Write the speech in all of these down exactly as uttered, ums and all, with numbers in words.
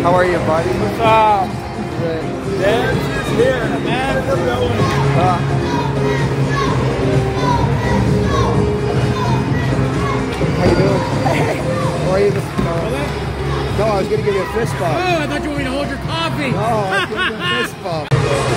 How are you, buddy? What's up? Good. There's here, man. Uh, how you doing? How are you? Uh, no, I was going to give you a fist bump. Oh, I thought you wanted me to hold your coffee. No, I was going to give you a fist bump.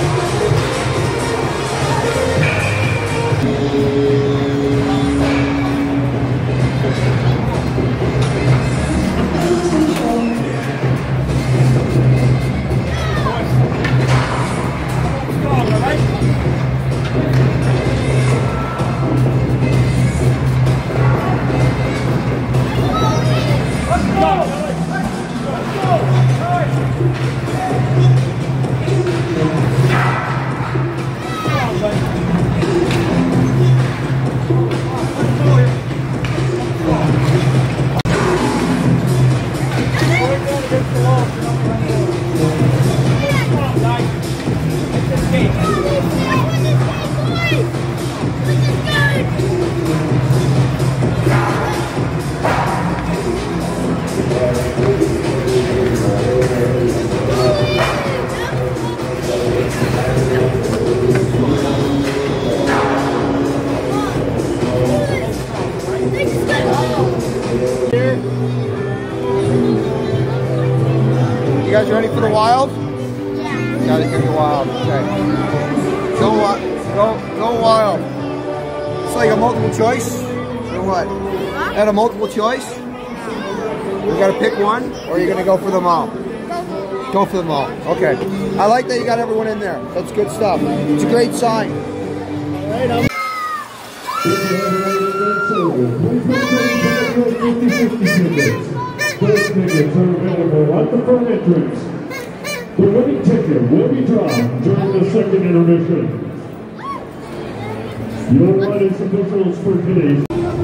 You guys ready for the Wild? Yeah. Gotta get the Wild. Okay. Go what? Go go Wild. It's like a multiple choice. Or what? Huh? At a multiple choice? You gotta pick one, or you're gonna go for them all? Go for them all. Okay. I like that you got everyone in there. That's good stuff. It's a great sign. All right, I'm First tickets are available at the front entrance. The winning ticket will be drawn during the second intermission. Your riding officials for today's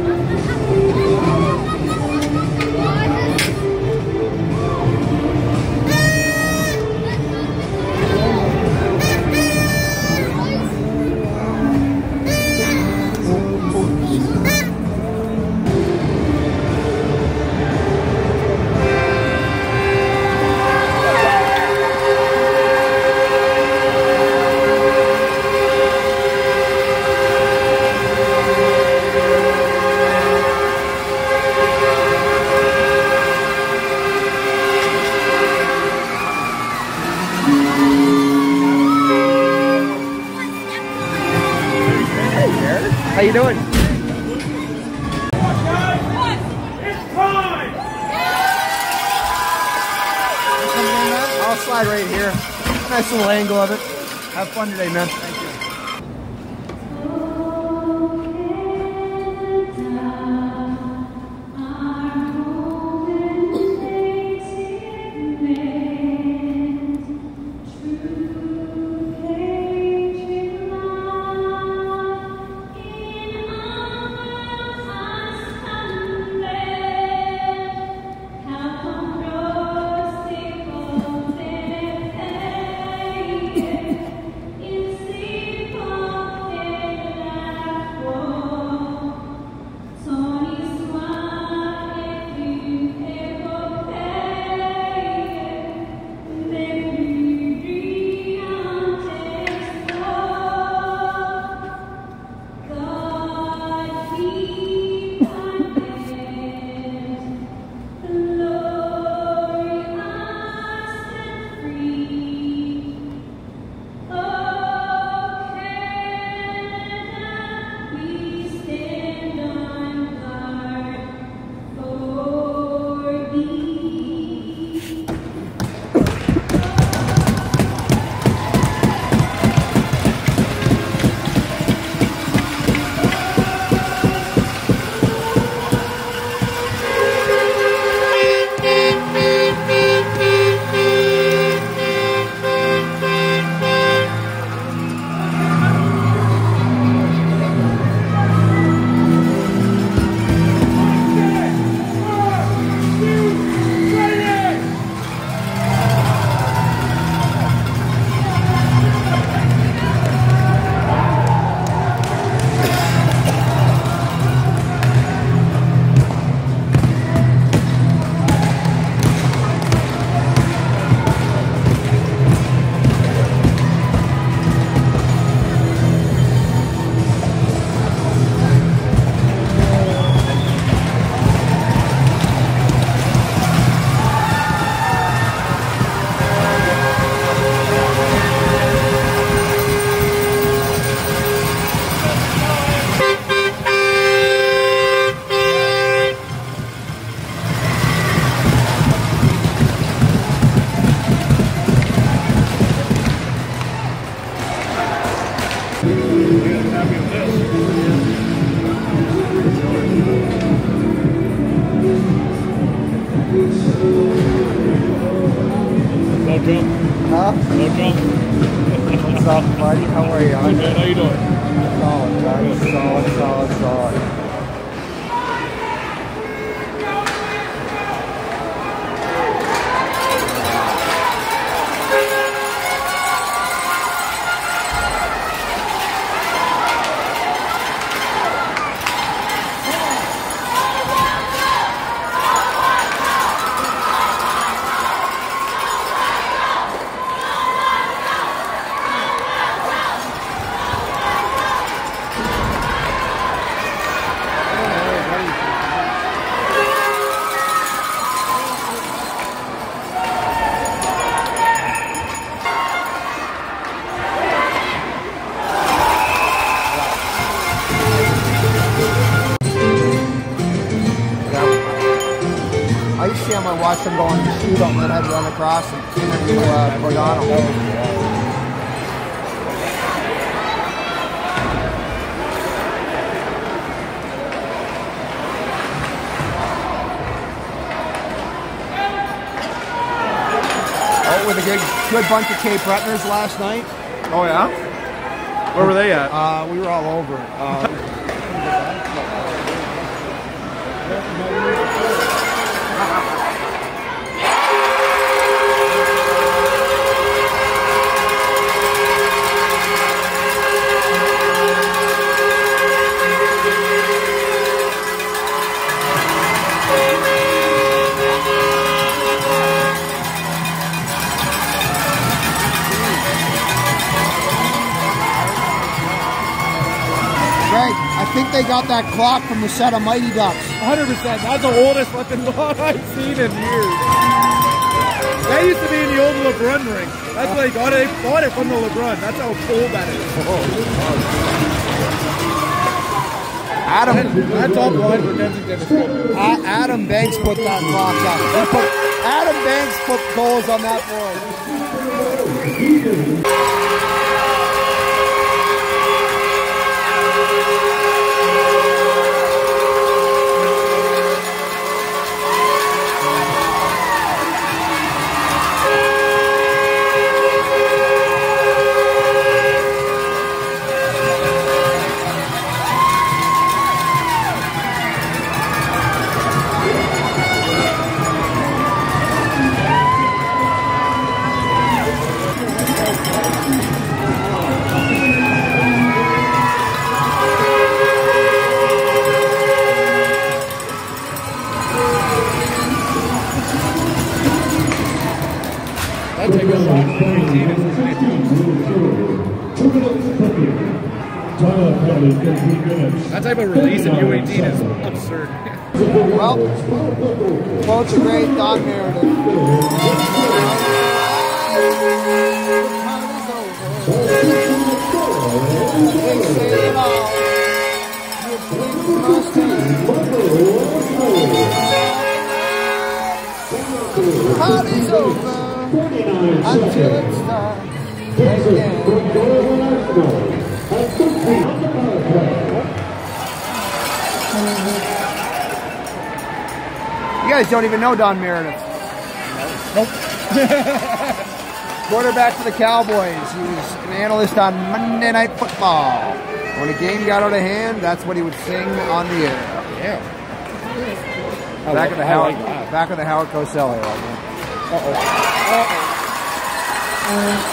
How you doing? It's time! I'll slide right here. Nice little angle of it. Have fun today, man. Thank you. You see Trump. Huh? No Trump. What's up, buddy? How are you? Good, man. How you doing? Solid, guys. Solid, solid, solid. I used to see him, I watched him go and shoot him, and then I'd run across and interview uh, Breton. Oh, with a good, good bunch of Cape Bretoners last night. Oh yeah? Where were they at? Uh, we were all over it. Uh, I think they got that clock from the set of Mighty Ducks. one hundred percent. That's the oldest fucking lot I've seen in years. That used to be in the old LeBron ring. That's where they got it. They bought it from the LeBron. That's how old that is. Adam, That top line for Kensington is good. uh, Adam Banks put that clock up. He put, Adam Banks put goals on that board. That type of shot from U eighteen is ridiculous. That type of release in U eighteen is absurd. Well, quotes a great Don Meredith. Party's over until it's done again. You guys don't even know Don Meredith. Nope. Quarterback for the Cowboys. He was an analyst on Monday Night Football. When a game got out of hand, that's what he would sing on the air. Yeah. Back of the Howard, like that. back of the Howard Cosell era. Uh-oh. Uh-oh.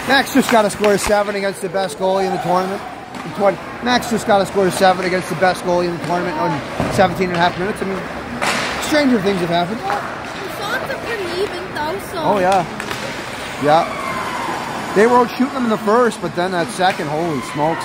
Max just got to score a seven against the best goalie in the tournament. Max just got to score a seven against the best goalie in the tournament on seventeen and a half minutes. I mean, stranger things have happened. Well, the shots are pretty even though, so... Oh, yeah. Yeah. They were out shooting them in the first, but then that second, holy smokes.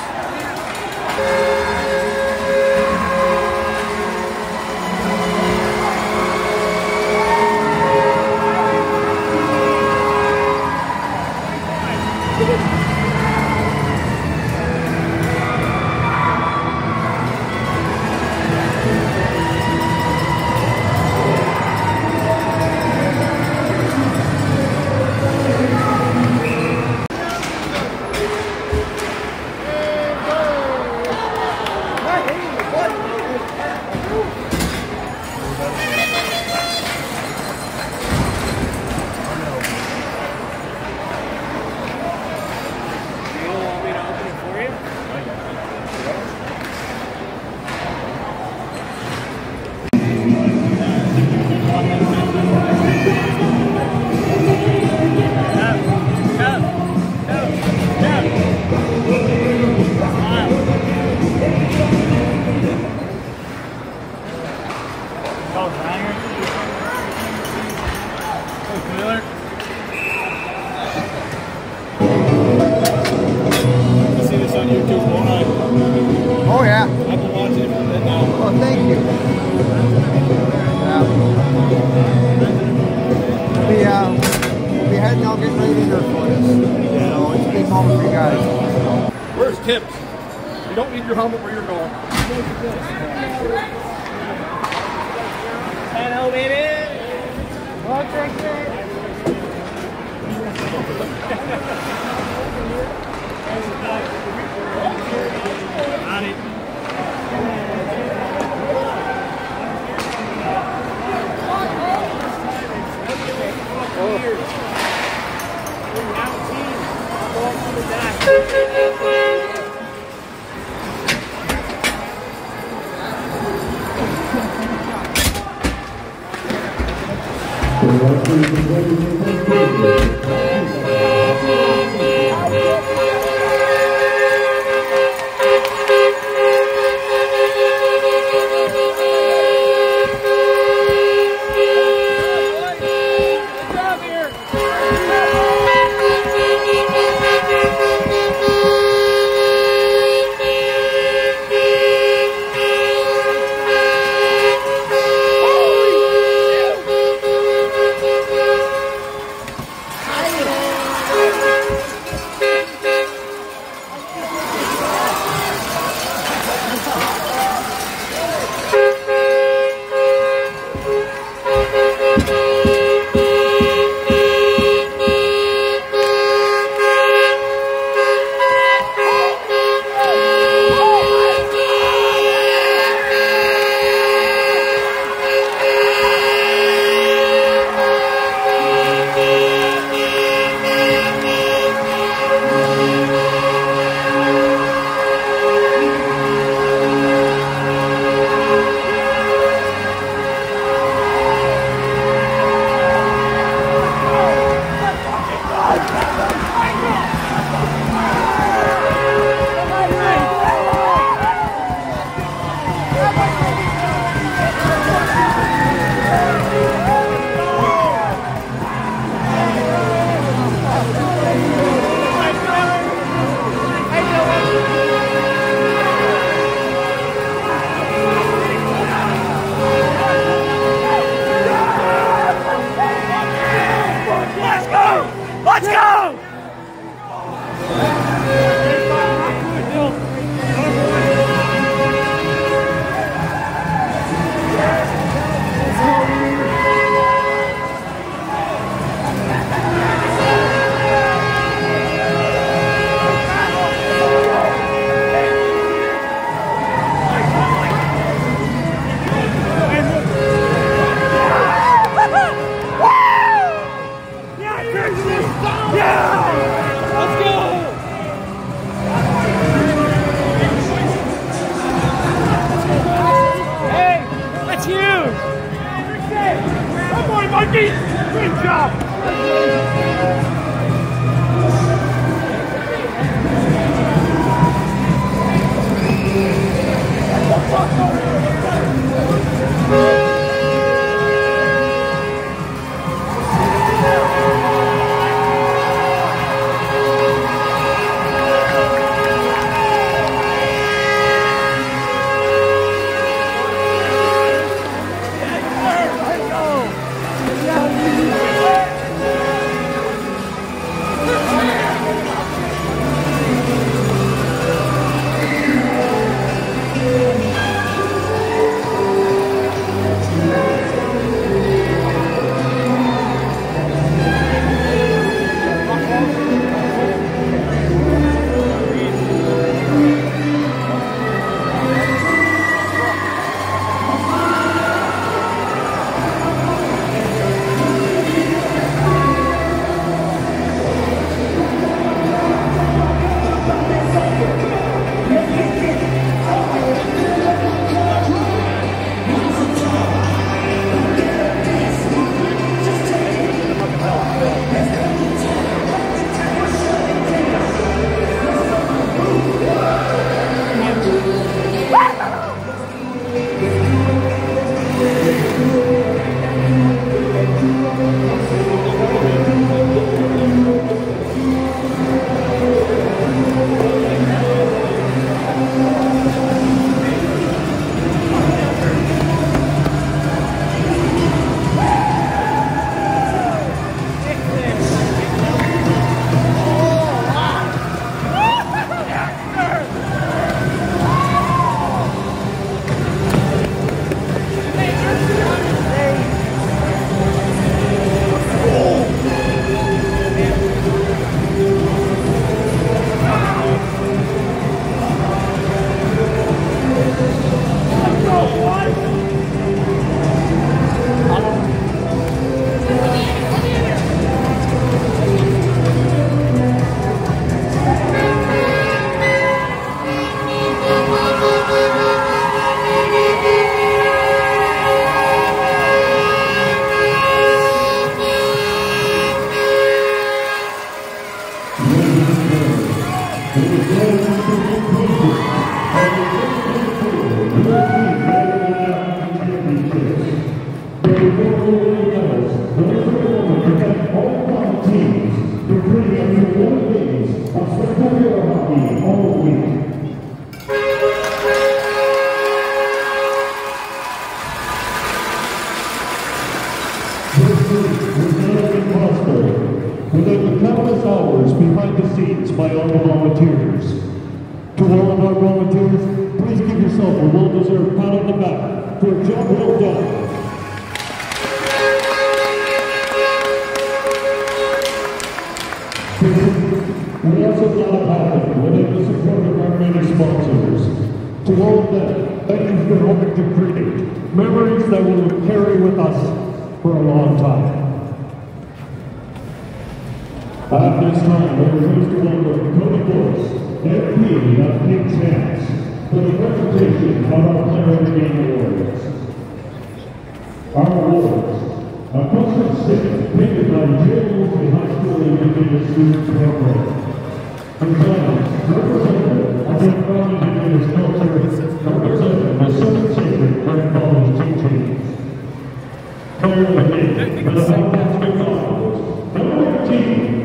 Oh yeah. I've been watching it from then now. Well, thank you. Yeah. We'll be, uh, we'll be heading out getting ready to here for this. So it's a big moment for you guys. Where's tips? You don't need your helmet where you're going. Hello, baby. Walk right there. On it. Behind the scenes by all the volunteers. To all of our volunteers, please give yourself a well-deserved pat on the back for a job well done. We also got it happen without the support of our many sponsors. To all of them, thank you for helping to create memories that will carry with us for a long time. At this time, we're pleased to welcome Cody Boyce, M P of King's Hands, for the presentation of our Player of the Game Awards. Our awards, a custom stick painted by J. Wolseley High School Indigenous Students Program. Designed, representative of the Crown Indigenous culture, representing the seven sacred Grand College teachings. Player of the Game, with a fantastic goals, number eighteen.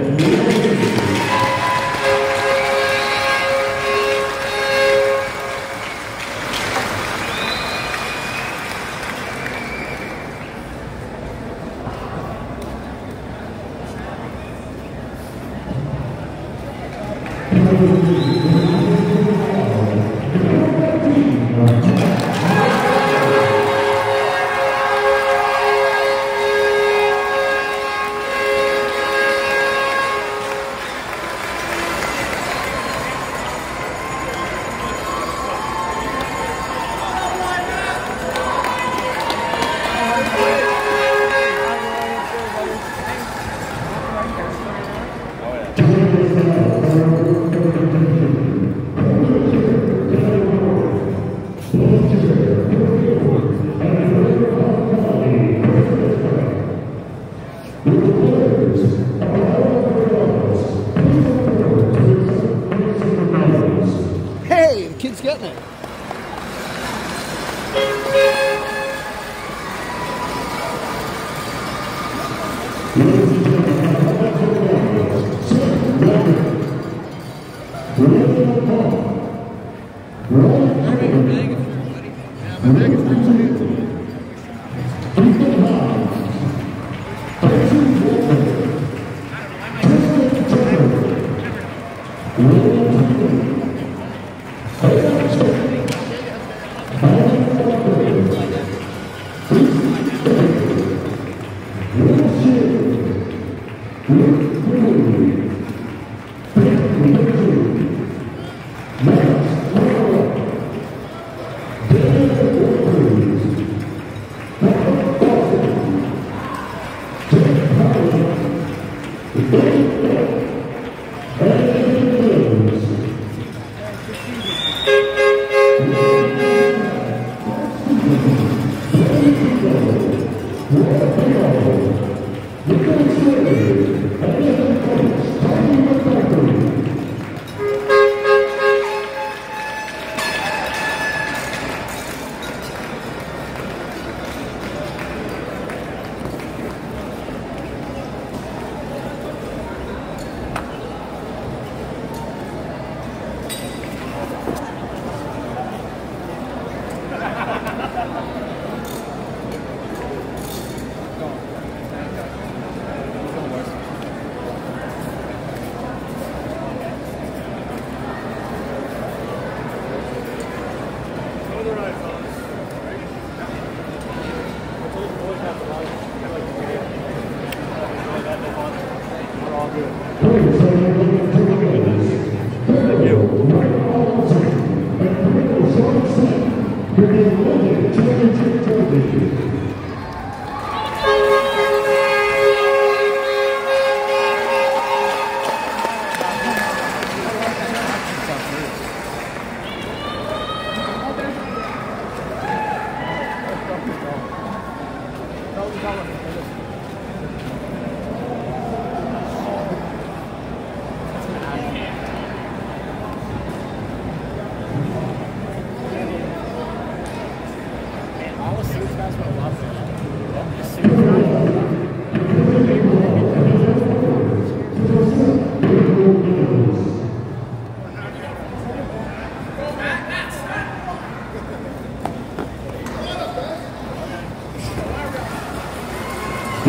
Hey, the kid's getting it.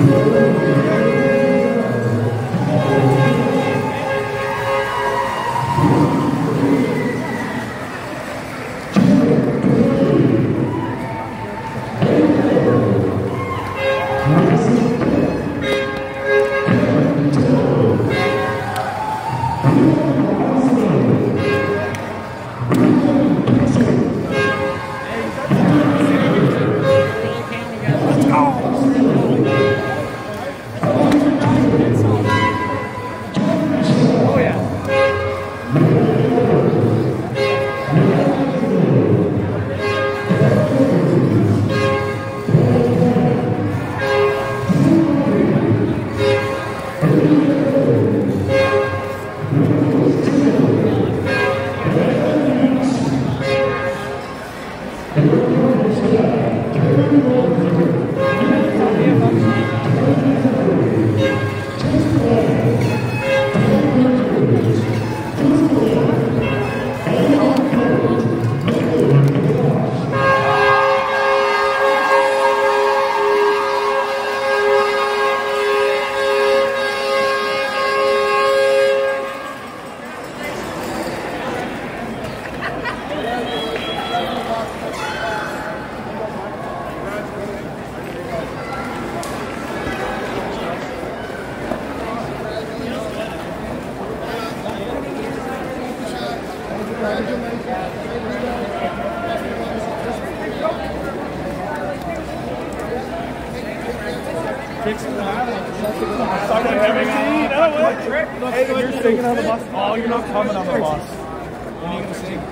Hey, you're singing on the bus? Oh, you're not coming on the bus. When are you going to sing?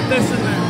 put this in there.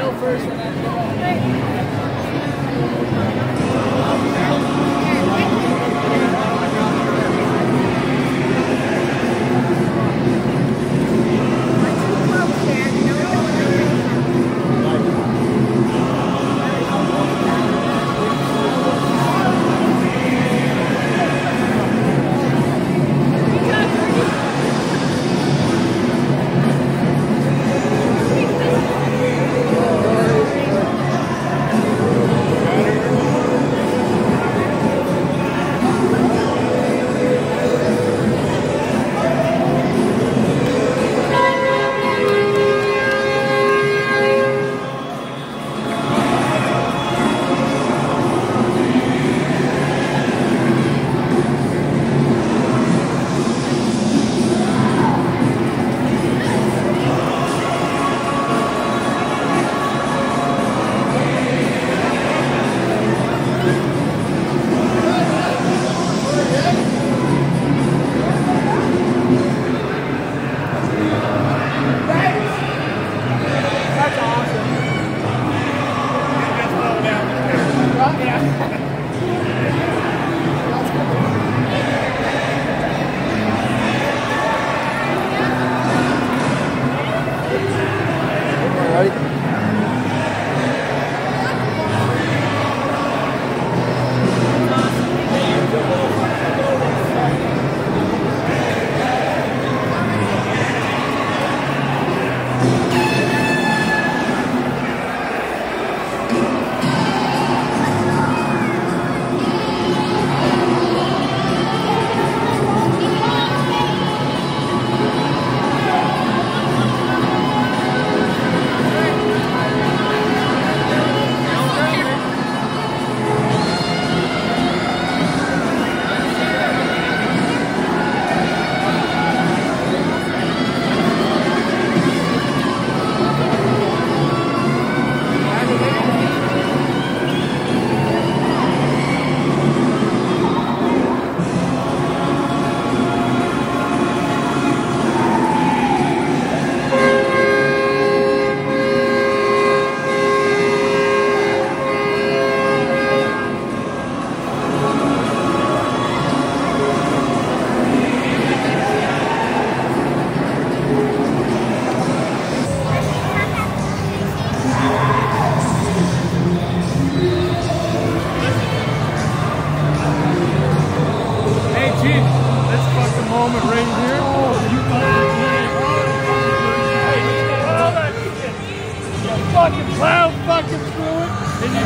First and then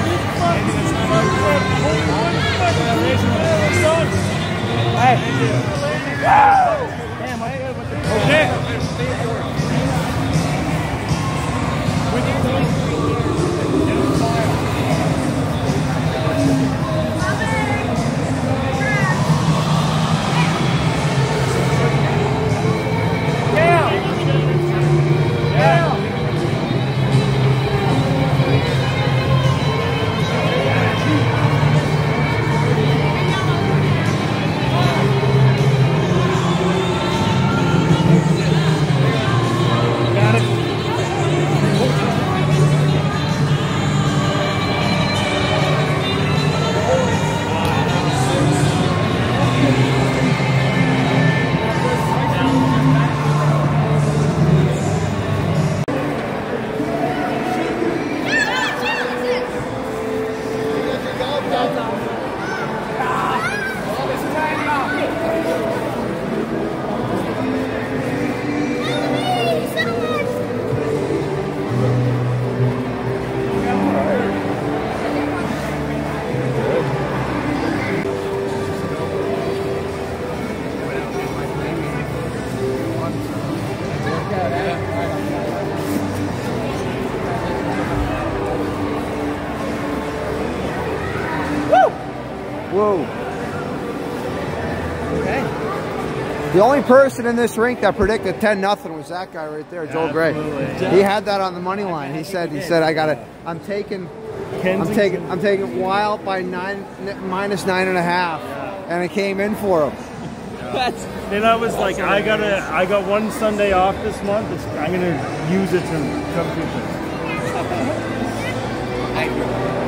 Hey. Damn, I got with the okay. Whoa. Okay. The only person in this rink that predicted ten nothing was that guy right there, Joel Gray. He had that on the money line. He said, he said, I got it. I'm taking, I'm taking, I'm taking Wild by nine, minus nine and a half, and it came in for him. Then I was like, I gotta, I got one Sunday off this month. It's, I'm gonna use it to come to this.